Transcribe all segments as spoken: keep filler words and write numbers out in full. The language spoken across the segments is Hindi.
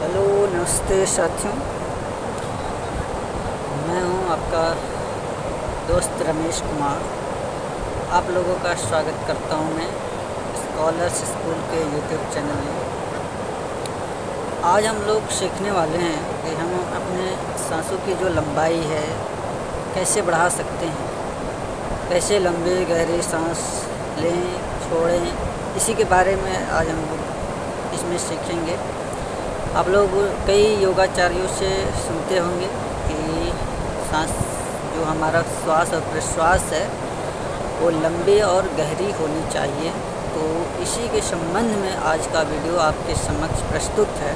हेलो, नमस्ते साथियों। मैं हूं आपका दोस्त रमेश कुमार। आप लोगों का स्वागत करता हूं मैं स्कॉलर्स स्कूल के यूट्यूब चैनल में। आज हम लोग सीखने वाले हैं कि हम अपने सांसों की जो लंबाई है कैसे बढ़ा सकते हैं, कैसे लंबी गहरी सांस लें छोड़ें, इसी के बारे में आज हम लोग इसमें सीखेंगे। आप लोग कई योगाचार्यों से सुनते होंगे कि सांस जो हमारा श्वास और प्रश्वास है वो लंबी और गहरी होनी चाहिए। तो इसी के संबंध में आज का वीडियो आपके समक्ष प्रस्तुत है।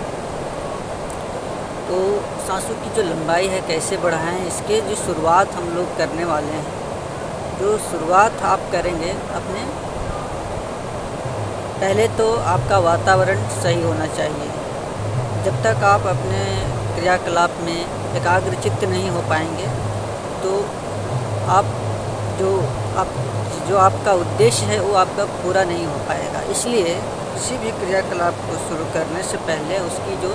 तो सांसों की जो लंबाई है कैसे बढ़ाएं, इसके जो शुरुआत हम लोग करने वाले हैं। जो शुरुआत आप करेंगे अपने, पहले तो आपका वातावरण सही होना चाहिए। जब तक आप अपने क्रियाकलाप में एकाग्रचित्त नहीं हो पाएंगे तो आप जो आप जो आपका उद्देश्य है वो आपका पूरा नहीं हो पाएगा। इसलिए किसी भी क्रियाकलाप को शुरू करने से पहले उसकी जो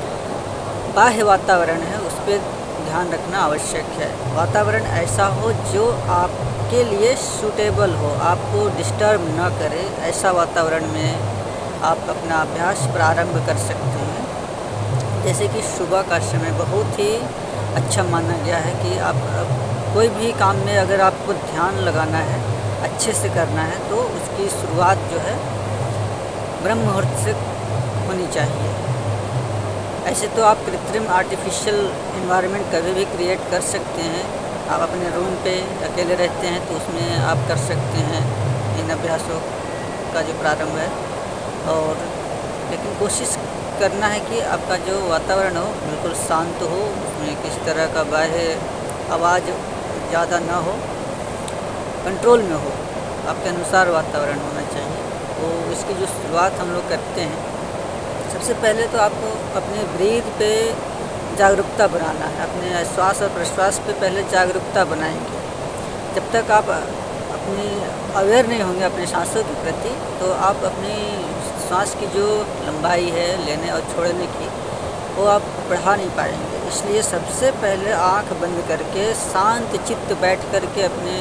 बाह्य वातावरण है उस पर ध्यान रखना आवश्यक है। वातावरण ऐसा हो जो आपके लिए सूटेबल हो, आपको डिस्टर्ब न करे, ऐसा वातावरण में आप अपना अभ्यास प्रारंभ कर सकते हैं। जैसे कि सुबह का समय बहुत ही अच्छा माना गया है कि आप कोई भी काम में अगर आपको ध्यान लगाना है, अच्छे से करना है, तो उसकी शुरुआत जो है ब्रह्म मुहूर्त से होनी चाहिए। ऐसे तो आप कृत्रिम आर्टिफिशियल एनवायरनमेंट कभी भी क्रिएट कर सकते हैं। आप अपने रूम पे अकेले रहते हैं तो उसमें आप कर सकते हैं इन अभ्यासों का जो प्रारंभ है। और लेकिन कोशिश करना है कि आपका जो वातावरण हो बिल्कुल शांत हो, उसमें किसी तरह का बाह्य आवाज़ ज़्यादा ना हो, कंट्रोल में हो, आपके अनुसार वातावरण होना चाहिए। तो इसकी जो शुरुआत हम लोग करते हैं, सबसे पहले तो आपको अपने ब्रीथ पे जागरूकता बनाना है। अपने श्वास और प्रश्वास पे पहले जागरूकता बनाएंगे। जब तक आप अपनी अवेयर नहीं होंगे अपने सांसों के प्रति, तो आप अपनी सांस की जो लंबाई है लेने और छोड़ने की, वो आप बढ़ा नहीं पाएंगे। इसलिए सबसे पहले आंख बंद करके शांत चित्त बैठ करके अपने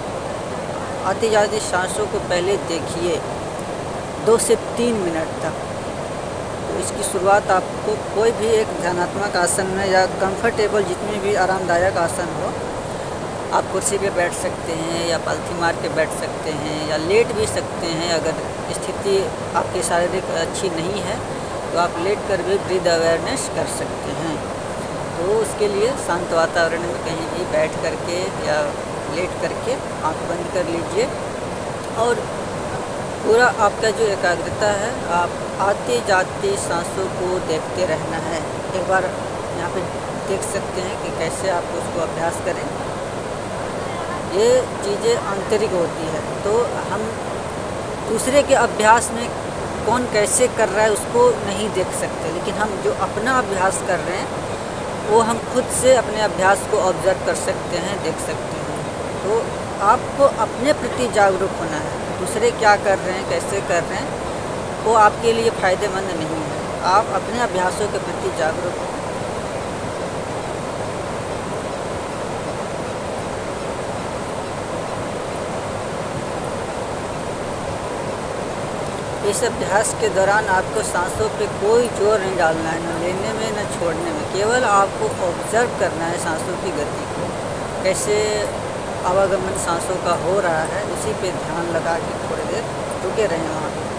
आती जाती सांसों को पहले देखिए दो से तीन मिनट तक। तो इसकी शुरुआत आपको कोई भी एक ध्यानात्मक आसन में या कंफर्टेबल जितनी भी आरामदायक आसन हो, आप कुर्सी पे बैठ सकते हैं या पालथी मार के बैठ सकते हैं या लेट भी सकते हैं। अगर स्थिति आपकी शारीरिक अच्छी नहीं है तो आप लेट कर भी ब्रीथ अवेयरनेस कर सकते हैं। तो उसके लिए शांत वातावरण में कहीं भी बैठ करके या लेट करके आँख बंद कर लीजिए और पूरा आपका जो एकाग्रता है, आप आते जाते सांसों को देखते रहना है। एक बार यहाँ पे देख सकते हैं कि कैसे आप उसको अभ्यास करें। ये चीज़ें आंतरिक होती है, तो हम दूसरे के अभ्यास में कौन कैसे कर रहा है उसको नहीं देख सकते, लेकिन हम जो अपना अभ्यास कर रहे हैं वो हम खुद से अपने अभ्यास को ऑब्जर्व कर सकते हैं, देख सकते हैं। तो आपको अपने प्रति जागरूक होना है। दूसरे क्या कर रहे हैं, कैसे कर रहे हैं, वो आपके लिए फ़ायदेमंद नहीं है। आप अपने अभ्यासों के प्रति जागरूक हों। इस अभ्यास के दौरान आपको सांसों पे कोई जोर नहीं डालना है, न लेने में न छोड़ने में। केवल आपको ऑब्जर्व करना है सांसों की गति को, कैसे आवागमन सांसों का हो रहा है, उसी पे ध्यान लगा के थोड़ी देर रुके रहें वहाँ पे।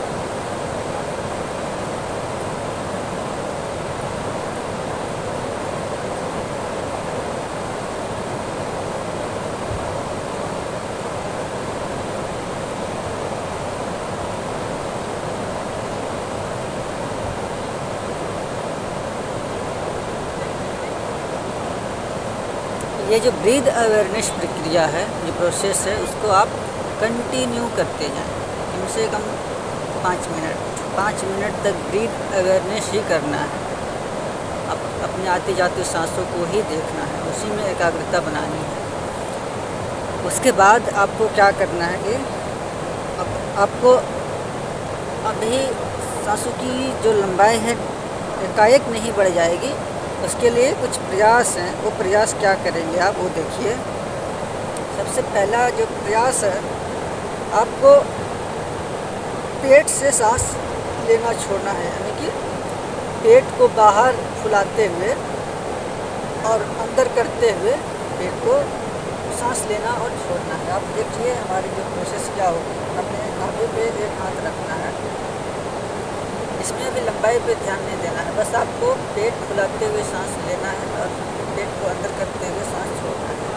ये जो ब्रीथ अवेयरनेस प्रक्रिया है, जो प्रोसेस है, उसको आप कंटिन्यू करते जाएं। कम से कम पाँच मिनट पाँच मिनट तक ब्रीथ अवेयरनेस ही करना है। आप अपने आती जाती सांसों को ही देखना है, उसी में एकाग्रता बनानी है। उसके बाद आपको क्या करना है कि आप, आपको अभी सांसों की जो लंबाई है एकाएक नहीं बढ़ जाएगी। उसके लिए कुछ प्रयास हैं, वो प्रयास क्या करेंगे आप वो देखिए। सबसे पहला जो प्रयास है, आपको पेट से सांस लेना छोड़ना है, यानी कि पेट को बाहर फुलाते हुए और अंदर करते हुए पेट को सांस लेना और छोड़ना है। आप देखिए हमारी जो प्रोसेस क्या होगी। अपने नाभि पे एक हाथ रखना है, इसमें भी लंबाई पे ध्यान नहीं देना है, बस आपको पेट फुलाते हुए सांस लेना है और पेट को अंदर करते हुए सांस छोड़ना है।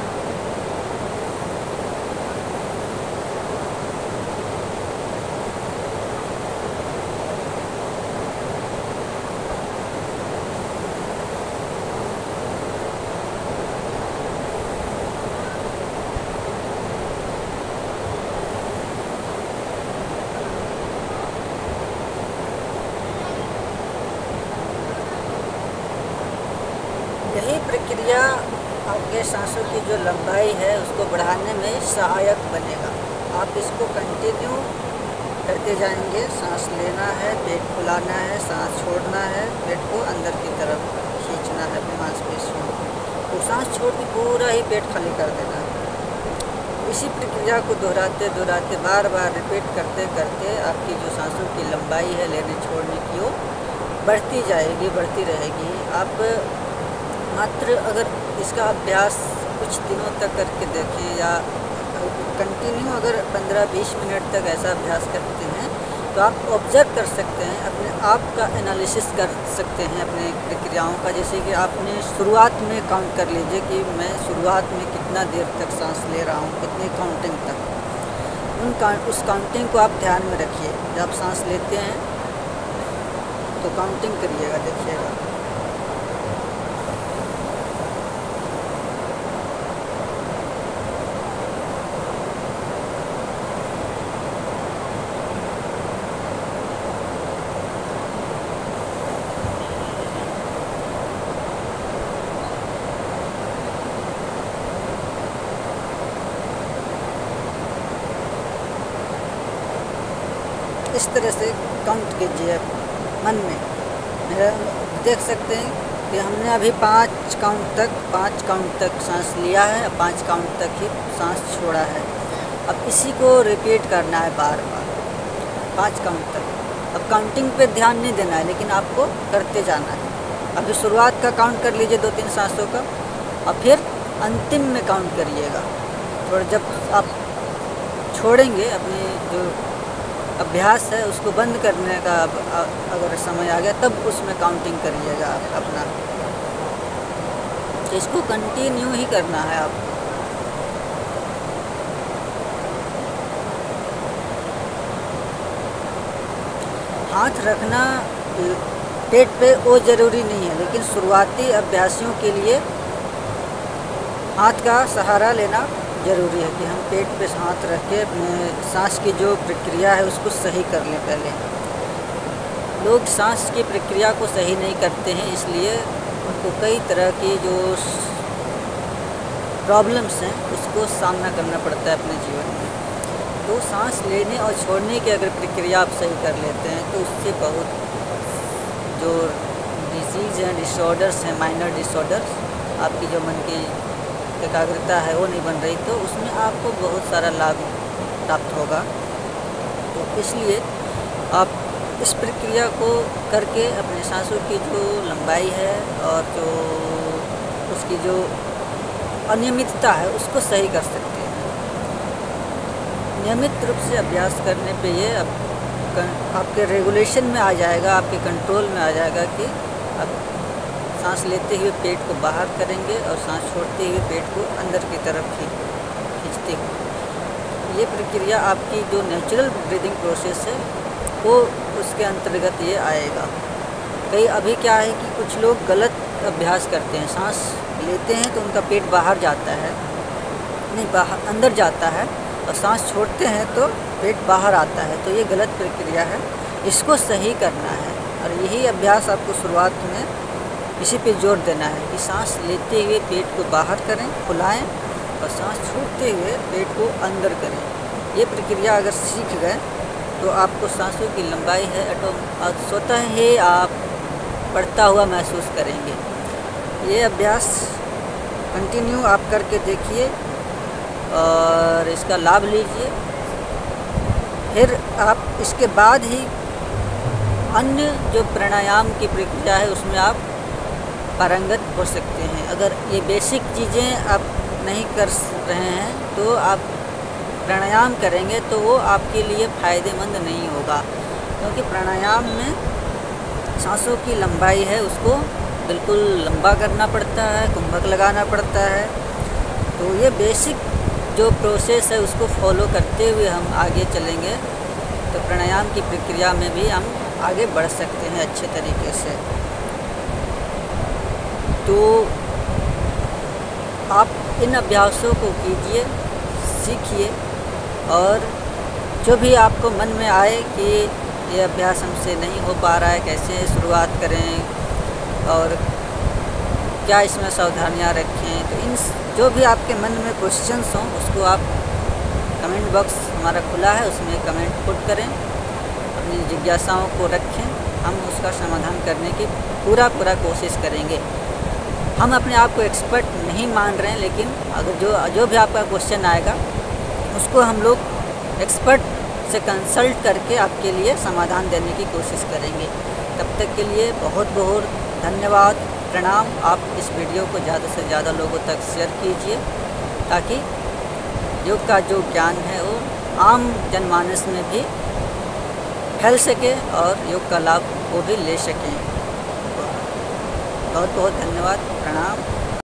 यही प्रक्रिया आपके सांसों की जो लंबाई है उसको बढ़ाने में सहायक बनेगा। आप इसको कंटिन्यू करते जाएंगे। सांस लेना है, पेट फुलाना है, सांस छोड़ना है, पेट को अंदर की तरफ खींचना है अपनी मांसपेशियों को, तो सांस छोड़ के पूरा ही पेट खाली कर देना है। इसी प्रक्रिया को दोहराते दोहराते बार बार रिपीट करते करते आपकी जो सांसों की लंबाई है लेने छोड़ने की वो बढ़ती जाएगी, बढ़ती रहेगी। आप मात्र अगर इसका अभ्यास कुछ दिनों तक करके देखें या कंटिन्यू अगर पंद्रह बीस मिनट तक ऐसा अभ्यास करते हैं तो आप ऑब्जर्व कर सकते हैं, अपने आप का एनालिसिस कर सकते हैं अपने प्रक्रियाओं का। जैसे कि आपने शुरुआत में काउंट कर लीजिए कि मैं शुरुआत में कितना देर तक सांस ले रहा हूँ, कितनी काउंटिंग तक। उन काउंट उस काउंटिंग को आप ध्यान में रखिए। जब आप सांस लेते हैं तो काउंटिंग करिएगा, देखिएगा। इस तरह से काउंट कीजिए मन में। मेरा देख सकते हैं कि हमने अभी पाँच काउंट तक पाँच काउंट तक सांस लिया है, पाँच काउंट तक ही सांस छोड़ा है। अब इसी को रिपीट करना है बार बार पाँच काउंट तक। अब काउंटिंग पे ध्यान नहीं देना है, लेकिन आपको करते जाना है। अभी शुरुआत का काउंट कर लीजिए दो तीन सांसों का, और फिर अंतिम में काउंट करिएगा। थोड़ा जब आप छोड़ेंगे, अपनी जो अभ्यास है उसको बंद करने का अगर समय आ गया तब उसमें काउंटिंग करिएगा अपना। तो इसको कंटिन्यू ही करना है आपको। हाथ रखना पेट पे वो ज़रूरी नहीं है, लेकिन शुरुआती अभ्यासियों के लिए हाथ का सहारा लेना ज़रूरी है कि हम पेट पे हाथ रख के अपने सांस की जो प्रक्रिया है उसको सही कर लें। पहले लोग सांस की प्रक्रिया को सही नहीं करते हैं, इसलिए उनको कई तरह की जो प्रॉब्लम्स हैं उसको सामना करना पड़ता है अपने जीवन में। तो सांस लेने और छोड़ने की अगर प्रक्रिया आप सही कर लेते हैं तो उससे बहुत जो डिजीज़ हैं, डिसऑर्डर्स हैं, माइनर डिसऑर्डर्स, आपकी जो मन की एकाग्रता है वो नहीं बन रही, तो उसमें आपको बहुत सारा लाभ प्राप्त होगा। तो इसलिए आप इस प्रक्रिया को करके अपने सांसों की जो लंबाई है और जो उसकी जो अनियमितता है उसको सही कर सकते हैं। नियमित रूप से अभ्यास करने पे ये आप, आपके रेगुलेशन में आ जाएगा, आपके कंट्रोल में आ जाएगा कि आप सांस लेते हुए पेट को बाहर करेंगे और सांस छोड़ते हुए पेट को अंदर की तरफ खींचते हुए। ये प्रक्रिया आपकी जो नेचुरल ब्रीदिंग प्रोसेस है वो उसके अंतर्गत ये आएगा। कई अभी क्या है कि कुछ लोग गलत अभ्यास करते हैं, सांस लेते हैं तो उनका पेट बाहर जाता है, नहीं बाहर अंदर जाता है, और सांस छोड़ते हैं तो पेट बाहर आता है। तो ये गलत प्रक्रिया है, इसको सही करना है। और यही अभ्यास आपको शुरुआत में इसी पे जोर देना है कि सांस लेते हुए पेट को बाहर करें, फुलाएं, और सांस छोड़ते हुए पेट को अंदर करें। ये प्रक्रिया अगर सीख गए तो आपको सांसों की लंबाई है ऑटो स्वतः ही आप बढ़ता हुआ महसूस करेंगे। ये अभ्यास कंटिन्यू आप करके देखिए और इसका लाभ लीजिए। फिर आप इसके बाद ही अन्य जो प्राणायाम की प्रक्रिया है उसमें आप पारंगत हो सकते हैं। अगर ये बेसिक चीज़ें आप नहीं कर रहे हैं तो आप प्राणायाम करेंगे तो वो आपके लिए फ़ायदेमंद नहीं होगा, क्योंकि प्राणायाम में सांसों की लंबाई है उसको बिल्कुल लंबा करना पड़ता है, कुंभक लगाना पड़ता है। तो ये बेसिक जो प्रोसेस है उसको फॉलो करते हुए हम आगे चलेंगे तो प्राणायाम की प्रक्रिया में भी हम आगे बढ़ सकते हैं अच्छे तरीके से। तो आप इन अभ्यासों को कीजिए, सीखिए, और जो भी आपको मन में आए कि ये अभ्यास हमसे नहीं हो पा रहा है, कैसे शुरुआत करें और क्या इसमें सावधानियां रखें, तो इन जो भी आपके मन में क्वेश्चंस हों उसको आप कमेंट बॉक्स हमारा खुला है उसमें कमेंट पुट करें, अपनी जिज्ञासाओं को रखें, हम उसका समाधान करने की पूरा पूरा कोशिश करेंगे। हम अपने आप को एक्सपर्ट नहीं मान रहे हैं, लेकिन अगर जो जो भी आपका क्वेश्चन आएगा उसको हम लोग एक्सपर्ट से कंसल्ट करके आपके लिए समाधान देने की कोशिश करेंगे। तब तक के लिए बहुत बहुत धन्यवाद, प्रणाम। आप इस वीडियो को ज़्यादा से ज़्यादा लोगों तक शेयर कीजिए ताकि योग का जो ज्ञान है वो आम जनमानस में भी फैल सके और योग का लाभ वो भी ले सकें। बहुत बहुत धन्यवाद, प्रणाम।